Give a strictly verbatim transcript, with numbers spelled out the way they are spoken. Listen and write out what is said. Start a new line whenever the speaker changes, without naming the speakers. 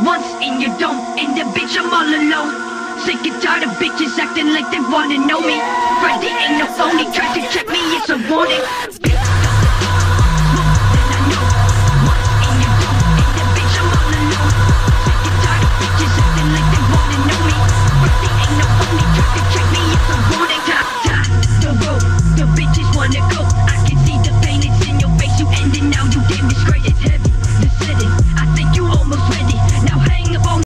once and you don't, and the bitch I'm all alone. Sick and tired of bitches acting like they wanna know me. Friday ain't no phony, try to check me, it's a warning.